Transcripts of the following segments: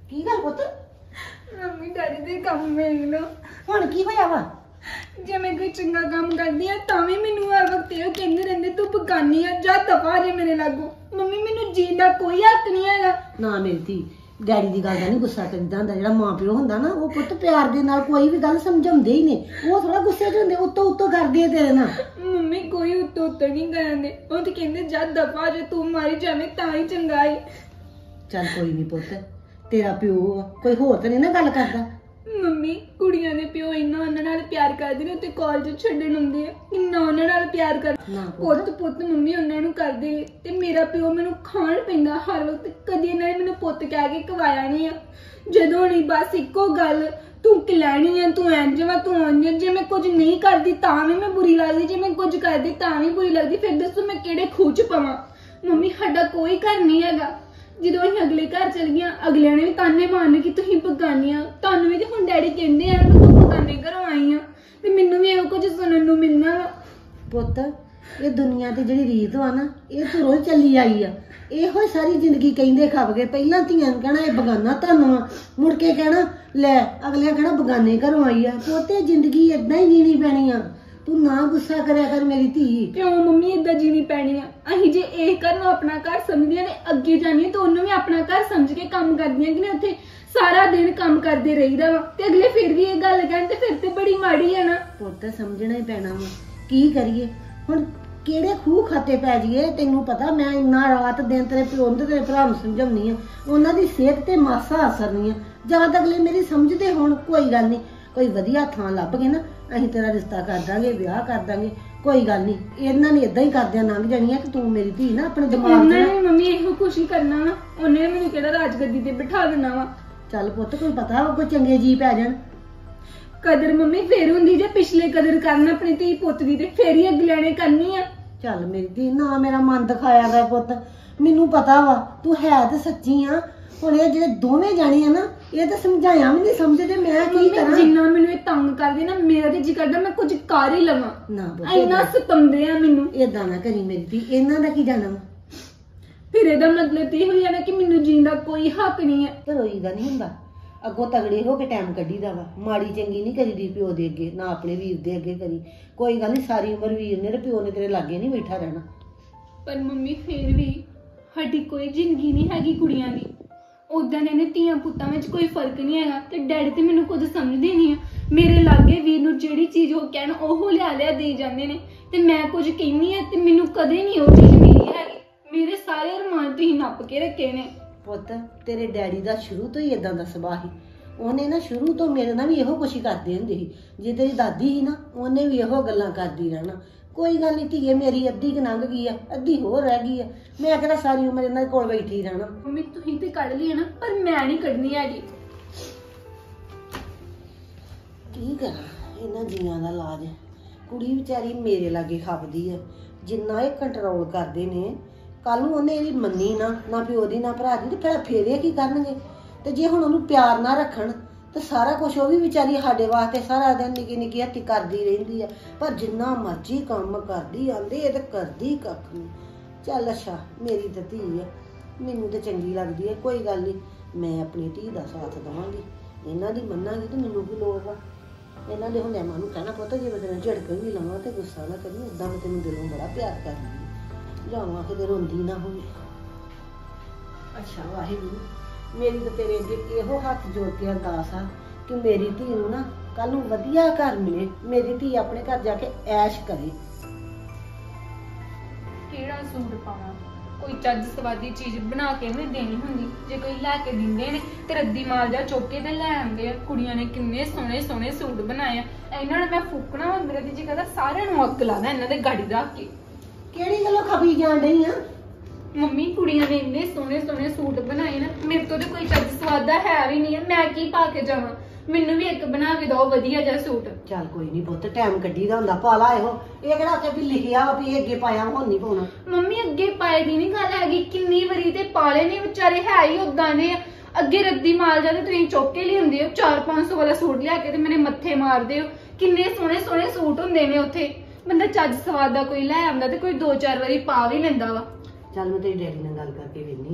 ਕੀ ਗੱਲ ਪੁੱਤ? Mummy daddy ਦੇ ਕੰਮ ਵੇਖ ਲੋ। ਹੁਣ ਕੀ ਹੋਇਆ ਵਾ? ਜੇ ਮੈਂ ਕੋਈ ਚੰਗਾ ਕੰਮ ਕਰਦੀ ਆ ਤਾਂ ਵੀ ਮੈਨੂੰ ਹਰ ਵਕਤ ਇਹ ਕਹਿੰਦੇ ਰਹਿੰਦੇ ਤੂੰ ਬਗਾਨੀ ਆ, ਜਾ ਦਫਾ ਜੇ ਮੇਰੇ ਲਾਗੋਂ। ਮੰਮੀ ਮੈਨੂੰ ਜੀਣ ਦਾ ਕੋਈ ਹੱਕ ਨਹੀਂ ਹੈਗਾ। ਨਾ ਮੇਰੀ ਧੀ, ਡੈਡੀ ਦੀ ਗੱਲ ਦਾ ਨਹੀਂ ਗੁੱਸਾ ਕਰੀਦਾ ਹੁੰਦਾ। ਜਿਹੜਾ ਮਾਂ ਪਿਓ ਹੁੰਦਾ ਨਾ, ਉਹ ਪੁੱਤ ਪਿਆਰ ਦੇ ਨਾਲ ਕੋਈ ਵੀ ਗੱਲ ਸਮਝਾਉਂਦੇ ਹੀ ਨੇ। ਉਹ ਥੋੜਾ ਗੁੱਸੇ 'ਚ ਹੁੰਦੇ, ਉੱਤੋਂ ਕਰਦੇ ਆ ਤੇਰੇ ਨਾਲ। ਮੰਮੀ ਕੋਈ ਉੱਤੋਂ ਨਹੀਂ ਕਰਾਂਦੇ। ਉਹ ਤੇ ਕਹਿੰਦੇ ਜਾ ਦਫਾ ਜੇ ਤੂੰ ਮਾਰੀ ਜਾਵੇਂ ਤਾਂ ਹੀ ਚੰਗਾ ਏ। ਚੱਲ ਕੋਈ ਨਹੀਂ ਪੁੱਤ, ਤੇਰਾ ਪਿਓ ਆ, ਕੋਈ ਹੋਰ ਤਾਂ ਨਹੀਂ ਨਾ ਗੱਲ ਕਰਦਾ। ਮੰਮੀ ਕੁੜੀਆਂ ਦੇ ਪਿਓ ਇੰਨਾ ਉਹਨਾਂ ਨਾਲ ਪਿਆਰ ਕਰਦੇ ਨੇ, ਤੇ ਕਾਲਜ ਛੱਡਣ ਹੁੰਦੇ ਆ ਕਿੰਨਾ ਉਹਨਾਂ ਨਾਲ ਪਿਆਰ ਕਰਦੇ। ਪੁੱਤ ਮੰਮੀ ਉਹਨਾਂ ਨੂੰ ਕਰਦੇ ਨੇ, ਤੇ ਮੇਰਾ ਪਿਓ ਮੈਨੂੰ ਖਾਣ ਪੈਂਦਾ ਹਰ ਵਕਤ। ਕਦੀ ਇਹਨਾਂ ਨੇ ਮੈਨੂੰ ਪੁੱਤ ਕਹਿ ਕੇ ਕਵਾਇਆ ਨਹੀਂ ਆ। ਜਦੋਂ ਨਹੀਂ ਬਸ ਇੱਕੋ ਗੱਲ, ਤੂੰ ਕਿਲੈਣੀ ਆ, ਤੂੰ ਇੰਝ ਵਾ, ਤੂੰ ਇੰਝ। ਜੇ ਮੈਂ ਕੁਝ ਨਹੀਂ ਕਰਦੀ ਤਾਂ ਵੀ ਮੈਂ ਬੁਰੀ ਲੱਗਦੀ, ਜੇ ਮੈਂ ਕੁਝ ਕਰਦੀ ਤਾਂ ਵੀ ਬੁਰੀ ਲੱਗਦੀ। ਫਿਰ ਦੱਸੋ ਮੈਂ ਕਿਹੜੇ ਖੂਹ 'ਚ ਪਵਾਂ? ਮੰਮੀ ਸਾਡਾ ਕੋਈ ਘਰ ਨਹੀਂ ਹੈਗਾ। ਜਦੋਂ ਅਸੀਂ ਅਗਲੇ ਘਰ ਚਲ ਗਈਆਂ, ਅਗਲਿਆਂ ਨੇ ਵੀ ਤਾਨੇ ਮਾਰਨੇ ਕਿ ਤੁਸੀਂ ਬਗਾਨੀਆਂ। ਤੁਹਾਨੂੰ ਵੀ ਤੇ ਹੁਣ ਡੈਡੀ ਕਹਿੰਦੇ ਆ ਨਾ ਤੂੰ ਬਗਾਨੇ ਘਰੋਂ ਆਈ ਆ, ਤੇ ਮੈਨੂੰ ਵੀ ਇਹੋ ਕੁਝ ਸੁਣਨ ਨੂੰ ਮਿਲਣਾ ਵਾ। ਪੁੱਤ ਇਹ ਦੁਨੀਆ ਤੇ ਜਿਹੜੀ ਰੀਤ ਵਾ ਨਾ, ਇਹ ਤੋਂ ਰੋਜ਼ ਚੱਲੀ ਆਈ ਆ। ਇਹੋ ਸਾਰੀ ਜ਼ਿੰਦਗੀ ਕਹਿੰਦੇ ਖੱਪ ਗਏ। ਪਹਿਲਾਂ ਧੀਆਂ ਨੂੰ ਕਹਿਣਾ ਇਹ ਬਗਾਨਾ ਤੁਹਾਨੂੰ ਆ, ਮੁੜ ਕੇ ਕਹਿਣਾ ਲੈ ਅਗਲਿਆਂ ਕਹਿਣਾ ਬਗਾਨੇ ਘਰੋਂ ਆਈ ਆ। ਪੁੱਤੇ ਜ਼ਿੰਦਗੀ ਏਦਾਂ ਹੀ ਜੀਣੀ ਪੈਣੀ ਆ। ਤੂੰ ਨਾ ਗੁੱਸਾ ਕਰਿਆ ਕਰ ਮੇਰੀ ਧੀ। ਕਿਉਂ ਮੰਮੀ ਏਦਾਂ ਜੀਣੀ ਪੈਣੀ ਆ? ਅਸੀਂ ਜੇ ਇਹ ਘਰ ਨੂੰ ਆਪਣਾ ਘਰ ਸਮਝਦੀਆਂ ਨੇ, ਅੱਗੇ ਜਾਣੀਏ ਤਾਂ ਉਹਨੂੰ ਵੀ ਆਪਣਾ ਘਰ ਸਮਝ ਕੇ ਕੰਮ ਕਰਦੀਆਂ ਕਿ ਨਹੀਂ। ਉੱਥੇ ਸਾਰਾ ਦਿਨ ਕੰਮ ਕਰਦੇ ਰਹੀਦਾ ਵਾ, ਤੇ ਅਗਲੇ ਫਿਰ ਵੀ ਇਹ ਗੱਲ ਕਹਿਣ ਤੇ ਫਿਰ ਤੇ ਬੜੀ ਮਾੜੀ ਆ ਨਾ। ਪੁੱਤ ਸਮਝਣਾ ਹੀ ਪੈਣਾ ਵਾ। ਕੀ ਕਰੀਏ ਹੁਣ? ਕਿਹੜੇ ਖੂਹ ਖਾਤੇ ਪੈ ਜਾਈਏ? ਤੈਨੂੰ ਪਤਾ ਮੈਂ ਇੰਨਾ ਰਾਤ ਦਿਨ ਤੇਰੇ ਪਿਓ ਤੇ ਤੇਰੇ ਭਰਾ ਨੂੰ ਸਮਝਾਉਣੀ ਆ, ਉਹਨਾਂ ਦੀ ਸਿਹਤ ਤੇ ਮਾਸਾ ਅਸਰ ਨਹੀਂ ਆ। ਜਦ ਅਗਲੇ ਮੇਰੀ ਸਮਝਦੇ ਹੋਣ, ਕੋਈ ਗੱਲ ਨਹੀਂ, ਕੋਈ ਵਧੀਆ ਥਾਂ ਲੱਭ ਕੇ ਨਾ ਅਸੀਂ ਤੇਰਾ ਰਿਸ਼ਤਾ ਕਰ ਦਾਂਗੇ, ਵਿਆਹ ਕਰ ਦਾਂਗੇ, ਕੋਈ ਗੱਲ ਨਹੀਂ। ਇਹਨਾਂ ਨੇ ਇਦਾਂ ਹੀ ਕਰਦਿਆਂ ਲੰਘ ਜਾਣੀ ਆ ਕਿ ਤੂੰ ਮੇਰੀ ਧੀ ਨਾ ਆਪਣੇ ਦਿਮਾਗ ਉਹਨਾਂ ਨੇ ਮੰਮੀ ਇਹੋ ਕੁਛ ਹੀ ਕਰਨਾ ਵਾ। ਉਹਨੇ ਮੈਨੂੰ ਕਿਹੜਾ ਰਾਜਗੱਦੀ ਤੇ ਬਿਠਾ ਦੇਣਾ ਵਾ। ਚੱਲ ਪੁੱਤ ਕੋਈ ਪਤਾ ਕੋਈ ਚੰਗੇ ਜੀ ਪੈ ਜਾਣ। ਕਦਰ ਮੰਮੀ ਫੇਰ ਹੁੰਦੀ ਜੇ ਪਿਛਲੇ ਕਦਰ ਕਰਨਾ ਆਪਣੀ ਧੀ ਪੁੱਤ ਦੀ, ਤੇ ਫੇਰ ਹੀ ਅਗਲਿਆਂ ਨੇ ਕਰਨੀ ਆ। ਚੱਲ ਮੇਰੀ ਧੀ ਨਾ ਮੇਰਾ ਮਨ ਦਿਖਾਇਆ ਗਾ ਪੁੱਤ, ਮੈਨੂੰ ਪਤਾ ਵਾ ਤੂੰ ਹੈ ਤੇ ਸੱਚੀ ਆ। ਹੁਣ ਇਹ ਜਿਹੜੇ ਦੋਵੇਂ ਜਾਣੇ ਆ ਨਾ, ਇਹ ਤਾਂ ਸਮਝਾਇਆ ਵੀ ਨਹੀਂ ਸਮਝਦੇ। ਮੈਂ ਕੀ ਕਰਾਂ? ਜਿੰਨਾ ਮੈਨੂੰ ਇਹ ਤੰਗ ਕਰਦੇ ਨਾ, ਮੇਰਾ ਤੇ ਜੀ ਕਰਦਾ ਮੈਂ ਕੁਝ ਕਰ ਹੀ ਲਵਾਂ। ਨਾ ਇੰਨਾ ਸਤੰਦੇ ਆ ਮੈਨੂੰ। ਏਦਾਂ ਨਾ ਕਰੀ ਮੇਰੀ ਧੀ, ਇਹਨਾਂ ਦਾ ਕੀ ਜਾਣਾ ਵਾ? ਫਿਰ ਇਹਦਾ ਮਤਲਬ ਤੇ ਇਹ ਹੋਈ ਜਾਣਾ ਕਿ ਮੈਨੂੰ ਜੀਣ ਦਾ ਕੋਈ ਹੱਕ ਨਹੀਂ ਹੈ। ਤੇ ਰੋਈਦਾ ਨਹੀਂ ਹੁੰਦਾ, ਅੱਗੋਂ ਤਗੜੇ ਹੋ ਕੇ ਟਾਈਮ ਕੱਢੀਦਾ ਵਾ। ਮਾੜੀ ਚੰਗੀ ਨਹੀਂ ਕਰੀਦੀ ਪਿਓ ਦੇ ਅੱਗੇ, ਨਾ ਆਪਣੇ ਵੀਰ ਦੇ ਅੱਗੇ ਕਰੀ। ਕੋਈ ਗੱਲ ਨਹੀਂ, ਸਾਰੀ ਉਮਰ ਵੀਰ ਨੇ ਤੇ ਪਿਓ ਨੇ ਤੇਰੇ ਲਾਗੇ ਨਹੀਂ ਬੈਠਾ ਰਹਿਣਾ। ਪਰ ਮੰਮੀ ਫੇਰ ਵੀ ਸਾਡੀ ਕੋਈ ਜ਼ਿੰਦਗੀ ਨਹੀਂ ਹੈਗੀ ਕੁੜੀਆਂ ਦੀ। ਉਦਾਂ ਨੇ ਧੀਆਂ ਪੁੱਤਾਂ ਵਿੱਚ ਕੋਈ ਫਰਕ ਨਹੀਂ ਹੈਗਾ, ਤੇ ਡੈਡੀ ਤੇ ਮੈਨੂੰ ਕੁਝ ਸਮਝਦੇ ਨਹੀਂ ਆ। ਮੇਰੇ ਲਾਗੇ ਵੀਰ ਨੂੰ ਜਿਹੜੀ ਚੀਜ਼ ਉਹ ਕਹਿਣ ਉਹ ਲਿਆ ਦੇ ਜਾਂਦੇ ਨੇ, ਤੇ ਮੈਂ ਕੁਝ ਕਹਿੰਦੀ ਆ ਤੇ ਮੈਨੂੰ ਕਦੇ ਨਹੀਂ ਉਹ ਚੀਜ਼ ਮਿਲੀ ਹੈਗੀ। ਮੇਰੇ ਸਾਰੇ ਅਰਮਾਨ ਤੁਸੀਂ ਨੱਪ ਕੇ ਰੱਖੇ ਨੇ। ਪੁੱਤ ਤੇਰੇ ਡੈਡੀ ਦਾ ਸ਼ੁਰੂ ਤੋਂ ਹੀ ਇਦਾਂ ਦਾ ਸੁਭਾਅ ਸੀ। ਉਹਨੇ ਨਾ ਸ਼ੁਰੂ ਤੋਂ ਮੇਰੇ ਨਾਲ ਵੀ ਇਹੋ ਕੁਛ ਹੀ ਕਰਦੇ ਹੁੰਦੇ ਸੀ। ਜੇ ਤੇਰੀ ਦਾਦੀ ਸੀ ਨਾ, ਉਹਨੇ ਵੀ ਇਹੋ ਗੱਲਾਂ ਕਰਦੀ ਰਹਿਣਾ। ਕੋਈ ਗੱਲ ਨਹੀਂ ਧੀਏ, ਮੇਰੀ ਅੱਧੀ ਕੁ ਲੰਘ ਗਈ ਆ, ਅੱਧੀ ਹੋਰ ਰਹਿ ਗਈ ਆ। ਮੈਂ ਕਿਹੜਾ ਸਾਰੀ ਉਮਰ ਇਹਨਾਂ ਦੇ ਕੋਲ ਬੈਠੀ ਰਹਿਣਾ। ਮੰਮੀ ਤੁਸੀਂ ਤੇ ਕੱਢ ਲਈ ਨਾ, ਪਰ ਮੈਂ ਨਹੀਂ ਕੱਢਣੀ ਹੈਗੀ। ਕੀ ਕਰਾਂ ਇਹਨਾਂ ਜੀਆਂ ਦਾ ਇਲਾਜ? ਕੁੜੀ ਵਿਚਾਰੀ ਮੇਰੇ ਲਾਗੇ ਖਪਦੀ ਆ। ਜਿੰਨਾ ਇਹ ਕੰਟਰੋਲ ਕਰਦੇ ਨੇ, ਕੱਲ ਨੂੰ ਉਹਨੇ ਇਹਦੀ ਮੰਨੀ ਨਾ ਪਿਓ ਦੀ ਨਾ ਭਰਾ ਦੀ, ਤੇ ਫਿਰ ਇਹ ਕੀ ਕਰਨਗੇ? ਤੇ ਜੇ ਹੁਣ ਉਹਨੂੰ ਪਿਆਰ ਨਾ ਰੱਖਣ ਤੇ ਸਾਰਾ ਕੁਝ ਉਹ ਵੀ ਵਿਚਾਰੀ ਸਾਡੇ ਵਾਸਤੇ ਸਾਰਾ ਦਿਨ ਨਿੱਕੀ ਨਿੱਕੀ ਹੱਥੀ ਕਰਦੀ ਰਹਿੰਦੀ ਆ। ਪਰ ਜਿੰਨਾ ਮਰਜ਼ੀ ਕੰਮ ਕਰਦੀ ਆਂਦੇ, ਇਹ ਤਾਂ ਕਰਦੀ ਕੱਖ ਨਹੀਂ। ਚੱਲ ਅੱਛਾ, ਮੇਰੀ ਤਾਂ ਧੀ ਆ, ਮੈਨੂੰ ਤਾਂ ਚੰਗੀ ਲੱਗਦੀ ਹੈ। ਕੋਈ ਗੱਲ ਨਹੀਂ, ਮੈਂ ਆਪਣੀ ਧੀ ਦਾ ਸਾਥ ਦੇਵਾਂਗੀ। ਇਹਨਾਂ ਦੀ ਮੰਨਾਂਗੀ ਤੇ ਮੈਨੂੰ ਕੀ ਲੋੜ ਵਾ? ਇਹਨਾਂ ਦੇ ਹੁੰਦਿਆਂ ਮੈਨੂੰ ਕਹਿਣਾ ਪੁੱਤ ਜੇ ਮੈਂ ਤੈਨੂੰ ਝੜਕ ਵੀ ਲਵਾਂ ਤੇ ਗੁੱਸਾ ਨਾ ਕਰੀ, ਏਦਾਂ ਮੈਂ ਤੈਨੂੰ ਦਿਲੋਂ ਬੜਾ ਪਿਆਰ ਕਰਦੀ। ਜਾਵਾਂ ਕਿਤੇ ਰੋਂਦੀ ਨਾ ਹੋਵੇ। ਅੱਛਾ ਵਾਹਿਗੁਰੂ, ਮੇਰੀ ਤਾਂ ਤੇਰੇ ਅੱਗੇ ਇਹੋ ਹੱਥ ਜੋੜ ਕੇ ਅਰਦਾਸ ਆ ਕਿ ਮੇਰੀ ਧੀ ਨੂੰ ਨਾ ਕੱਲ ਨੂੰ ਵਧੀਆ ਘਰ ਮਿਲੇ, ਮੇਰੀ ਧੀ ਆਪਣੇ ਘਰ ਜਾ ਕੇ ਐਸ਼ ਕਰੇ। ਕਿਹੜਾ ਸੂਟ ਪਾਵਾਂ? ਕੋਈ ਚੱਜ ਸਵਾਦੀ ਚੀਜ਼ ਬਣਾ ਕੇ ਵੀ ਦੇਣੀ ਹੁੰਦੀ। ਜੇ ਕੋਈ ਲੈ ਕੇ ਦਿੰਦੇ ਨੇ ਤੇ ਰੱਦੀ ਮਾਲ ਜਾ ਚੁੱਕ ਕੇ ਤੇ ਲੈ ਆਉਂਦੇ ਆ। ਕੁੜੀਆਂ ਨੇ ਕਿੰਨੇ ਸੋਹਣੇ ਸੋਹਣੇ ਸੂਟ ਬਣਾਏ ਆ। ਇਹਨਾਂ ਨੂੰ ਮੈਂ ਫੂਕਣਾ, ਮੇਰਾ ਜੀ ਕਹਿੰਦਾ ਸਾਰਿਆਂ ਨੂੰ ਅੱਗ ਲਾਣਾ ਇਹਨਾਂ ਦੇ ਗਾੜੀ ਰੱਖ ਕੇ। ਕਿਹੜੀ ਗੱਲੋਂ ਖਪੀ ਜਾਣ ਡਈ ਆ? ਮੰਮੀ ਕੁੜੀਆਂ ਨੇ ਇੰਨੇ ਸੋਹਣੇ ਸੋਹਣੇ ਸੂਟ ਬਣਾਏ ਨਾ, ਮੇਰੇ ਤੋਂ ਤੇ ਕੋਈ ਚੱਜ ਸਵਾਦ ਦਾ ਹੈ ਵੀ ਨਹੀਂ ਹੈ। ਮੈਂ ਕੀ ਪਾ ਕੇ ਜਾਵਾਂ? ਮੈਨੂੰ ਵੀ ਇੱਕ ਬਣਾ ਕੇ ਦਿਓ ਵਧੀਆ ਜਿਹਾ ਸੂਟ। ਚੱਲ ਕੋਈ ਨਹੀਂ ਪੁੱਤ, ਟਾਈਮ ਕੱਢੀ ਦਾ ਹੁੰਦਾ, ਪਾ ਲਾ ਇਹੋ। ਇਹ ਕਿਹੜਾ ਉੱਥੇ ਵੀ ਲਿਖਿਆ ਵਾ ਵੀ ਇਹ ਅੱਗੇ ਪਾਇਆ ਹੁਣ ਨਹੀਂ ਪਾਉਣਾ? ਮੰਮੀ ਅੱਗੇ ਪਾਏ ਦੀ ਨਹੀਂ ਗੱਲ ਹੈਗੀ, ਕਿੰਨੀ ਵਾਰੀ ਤੇ ਪਾਲੇ ਨੇ ਵਿਚਾਰੇ, ਹੈ ਹੀ ਉਦਾਂ ਨੇ। ਅੱਗੇ ਰੱਦੀ ਮਾਲ ਜਾਂਦੇ ਤੁਸੀਂ ਚੁੱਕ ਕੇ ਲਿਆਉਂਦੇ ਹੋ, 400-500 ਵਾਲਾ ਸੂਟ ਲਿਆ ਕੇ ਤੇ ਮੇਰੇ ਮੱਥੇ ਮਾਰਦੇ ਹੋ। ਕਿੰਨੇ ਸੋਹਣੇ ਸੋਹਣੇ ਸੂਟ ਹੁੰਦੇ ਨੇ ਉੱਥੇ। ਬੰਦਾ ਚੱਜ ਸਵਾਦ ਦਾ ਕੋਈ ਲੈ ਆਉਂਦਾ ਤੇ ਕੋਈ 2-4 ਵਾਰੀ ਪਾ ਵੀ ਲੈਂਦਾ ਵਾ। ਚੱਲ ਮੈਂ ਤੇਰੀ ਡੈਡੀ ਨਾਲ ਗੱਲ ਕਰਕੇ ਵੇਖਨੀ ਆ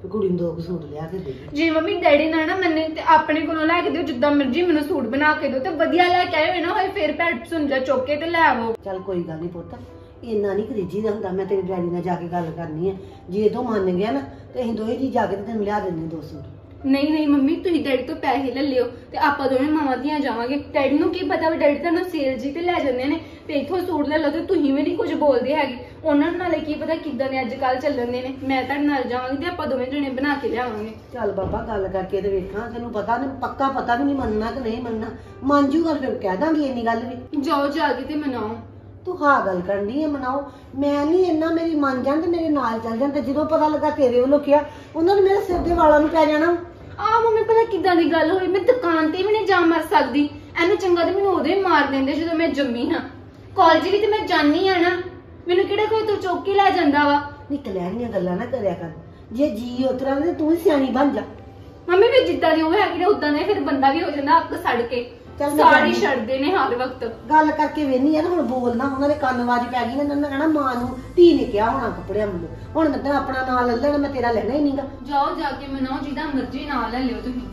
ਕਿ ਕੁੜੀ ਨੂੰ 2 ਸੂਟ ਲਿਆ ਕੇ ਦੇ। ਜੇ ਮੰਮੀ ਡੈਡੀ ਨਾਲ ਨਾ ਮੰਨੇ ਤੇ ਆਪਣੇ ਕੋਲੋਂ ਲੈ ਕੇ ਦਿਓ, ਜਿੱਦਾਂ ਮਰਜ਼ੀ ਮੈਨੂੰ ਸੂਟ ਬਣਾ ਕੇ ਦਿਓ, ਤੇ ਵਧੀਆ ਲੈ ਕੇ ਆਇਓ ਨਾ ਹੋਏ ਫਿਰ ਭੈਣ ਸੁਣਜਾ ਚੁੱਕ ਕੇ ਤੇ ਲੈ ਆਵੋ। ਚੱਲ ਕੋਈ ਗੱਲ ਨਹੀਂ ਪੁੱਤ, ਇੰਨਾ ਨਹੀਂ ਖਰੀਜੀ ਦਾ ਹੁੰਦਾ। ਮੈਂ ਤੇਰੇ ਡੈਡੀ ਨਾਲ ਜਾ ਕੇ ਗੱਲ ਕਰਨੀ ਹੈ, ਜੇ ਤੂੰ ਮੰਨ ਗਿਆ ਨਾ ਤੇ ਅਸੀਂ ਦੋਵੇਂ ਜੀ ਜਾ ਕੇ ਤੇ ਤੈਨੂੰ ਲਿਆ ਦਿੰਦੇ 2 ਸੂਟ। ਨਹੀਂ ਨਹੀਂ ਮੰਮੀ, ਤੁਸੀਂ ਡੈਡੀ ਤੋਂ ਪੈਸੇ ਲੈ ਲਿਓ ਤੇ ਆਪਾਂ ਦੋਵੇਂ ਮਾਵਾਂ ਧੀਆਂ ਜਾਵਾਂਗੇ। ਡੈਡੀ ਨੂੰ ਕੀ ਪਤਾ ਵੀ ਡੈਡੀ ਤੁਹਾਨੂੰ ਸੇਲ ਜੀ ਤੇ ਲੈ ਜਾਂਦੇ ਨੇ ਤੇ ਇੱਥੋਂ ਸੂਟ ਲੈ ਲਓ ਤੇ ਤੁਸੀਂ ਵੀ ਨਹੀਂ ਕੁਝ ਬੋਲਦੇ ਹੈਗੇ। ਉਹਨਾਂ ਨੂੰ ਨਾਲੇ ਕੀ ਪਤਾ ਕਿੱਦਾਂ ਦੇ ਅੱਜ ਕੱਲ ਚੱਲਣਦੇ ਨੇ। ਮੈਂ ਤੁਹਾਡੇ ਨਾਲ ਜਾਵਾਂਗੀ ਤੇ ਆਪਾਂ ਦੋਵੇਂ ਜਣੇ ਬਣਾ ਕੇ ਲਿਆਵਾਂਗੇ। ਚੱਲ ਬਾਬਾ ਗੱਲ ਕਰਕੇ ਤੇ ਵੇਖਾਂ, ਤੈਨੂੰ ਪਤਾ ਨਹੀਂ ਪੱਕਾ ਪਤਾ ਵੀ ਨਹੀਂ ਮੰਨਣਾ ਕਿ ਨਹੀਂ ਮੰਨਣਾ। ਮੰਨ ਜੂਗਾ ਫਿਰ ਕਹਿ ਦਾਂਗੀ ਇੰਨੀ ਗੱਲ ਵੀ। ਜਾਓ ਜਾ ਕੇ ਤੇ ਮਨਾਓ। ਤੂੰ ਹਾਂ ਗੱਲ ਕਰਨੀ ਹੈ ਮਨਾਓ, ਮੈਂ ਨਹੀਂ ਇੰਨਾ। ਮੇਰੀ ਮੰਨ ਜਾਣ ਤੇ ਮੇਰੇ ਨਾਲ ਚੱਲ ਜਾਣ, ਤੇ ਜਦੋਂ ਪਤਾ ਲੱਗਾ ਤੇਰੇ ਵੱਲੋਂ ਕਿਹਾ ਉਹਨਾਂ ਨੇ ਮੇਰੇ ਸਿਰ ਦੇ ਵਾਲਾਂ ਨੂੰ ਪੈ ਜਾਣਾ। ਆ ਮੰਮੀ ਪਤਾ ਕਿੱਦਾਂ ਦੀ ਗੱਲ ਹੋਈ, ਮੈਂ ਦੁਕਾਨ ਤੇ ਵੀ ਨਹੀਂ ਜਾ ਮਰ ਸਕਦੀ। ਇਹਨੂੰ ਚੰਗਾ ਤੇ ਮੈਨੂੰ ਉਦੋਂ ਹੀ ਮਾਰ ਦਿੰਦੇ ਜਦੋਂ ਮੈਂ ਜੰਮੀ ਹਾਂ। ਕਾਲਜ ਵੀ ਤੇ ਮੈਂ ਜਾਣੀ ਆ ਨਾ, ਮੈਨੂੰ ਕਿਹੜਾ ਕੋਈ ਤੂੰ ਚੁੱਕ ਕੇ ਲੈ ਜਾਂਦਾ ਵਾ। ਨਿਕਲਿਆਣੀਆਂ ਗੱਲਾਂ ਨਾ ਕਰਿਆ ਕਰ, ਜੇ ਜੀ ਉਤਰਾਂ ਤੇ ਤੂੰ ਹੀ ਸਿਆਣੀ ਬਣ ਜਾ। ਮੰਮੀ ਵੀ ਜਿੱਦਾਂ ਦੀ ਉਹ ਹੈਗੀ ਨੇ ਉਦਾਂ ਦੇ ਫਿਰ ਬੰਦਾ ਵੀ ਹੋ ਜਾਂਦਾ ਅੱਕ ਸੜ ਕੇ। ਸਾੜੀ ਛੱਡਦੇ ਨੇ ਹਰ ਵਕਤ। ਗੱਲ ਕਰਕੇ ਵੇਨੀ ਆ ਨਾ, ਹੁਣ ਬੋਲਣਾ। ਉਹਨਾਂ ਦੇ ਕੰਨਵਾਜੀ ਪੈ ਗਈ ਨਾ, ਉਹਨਾਂ ਨੇ ਕਹਿਣਾ ਮਾਂ ਨੂੰ ਧੀ ਨੇ ਕਿਹਾ ਹੋਣਾ ਕੱਪੜਿਆਂ ਵੱਲੋਂ। ਹੁਣ ਮੈਂ ਤਾਂ ਆਪਣਾ ਨਾਂ ਲੈ ਲੈਣਾ, ਮੈਂ ਤੇਰਾ ਲੈਣਾ ਹੀ ਨਹੀਂਗਾ। ਜਾਓ ਜਾ ਕੇ ਮਨਾਓ, ਜਿਹਦਾ ਮਰਜ਼ੀ ਨਾਂ ਲੈ ਲਿਓ ਤੁਸੀਂ।